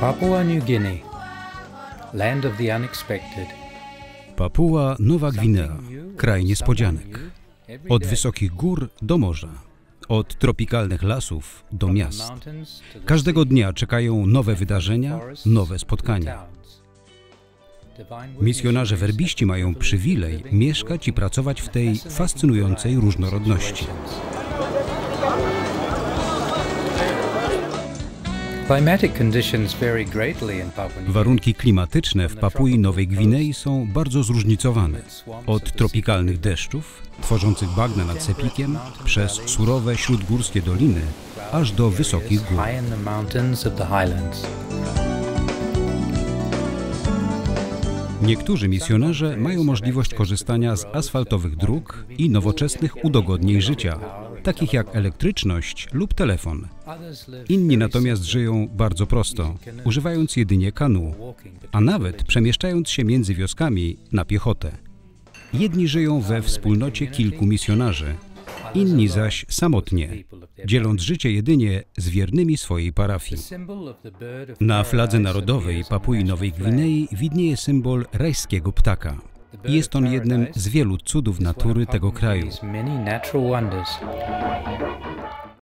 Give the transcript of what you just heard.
Papua New Guinea, land of the unexpected. Papua Nowa Gwinea, kraj niespodzianek. Od wysokich gór do morza, od tropikalnych lasów do miast. Każdego dnia czekają nowe wydarzenia, nowe spotkania. Misjonarze werbiści mają przywilej mieszkać i pracować w tej fascynującej różnorodności. Warunki klimatyczne w Papui Nowej Gwinei są bardzo zróżnicowane. Od tropikalnych deszczów, tworzących bagna nad Sepikiem, przez surowe śródgórskie doliny, aż do wysokich gór. Niektórzy misjonarze mają możliwość korzystania z asfaltowych dróg i nowoczesnych udogodnień życia, takich jak elektryczność lub telefon. Inni natomiast żyją bardzo prosto, używając jedynie kanu, a nawet przemieszczając się między wioskami na piechotę. Jedni żyją we wspólnocie kilku misjonarzy, inni zaś samotnie, dzieląc życie jedynie z wiernymi swojej parafii. Na fladze narodowej Papui Nowej Gwinei widnieje symbol rajskiego ptaka. Jest on jednym z wielu cudów natury tego kraju.